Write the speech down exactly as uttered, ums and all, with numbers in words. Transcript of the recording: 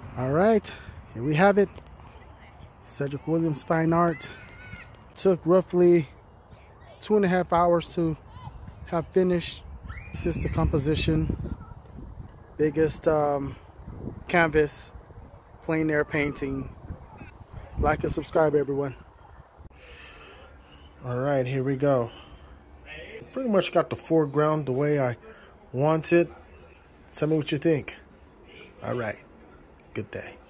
All right, here we have it. Cedric Williams Fine Art. Took roughly two and a half hours to have finished. This is the composition. Biggest um, canvas, plein air painting. Like and subscribe, everyone. All right, here we go. Pretty much got the foreground the way I want it. Tell me what you think. All right, good day.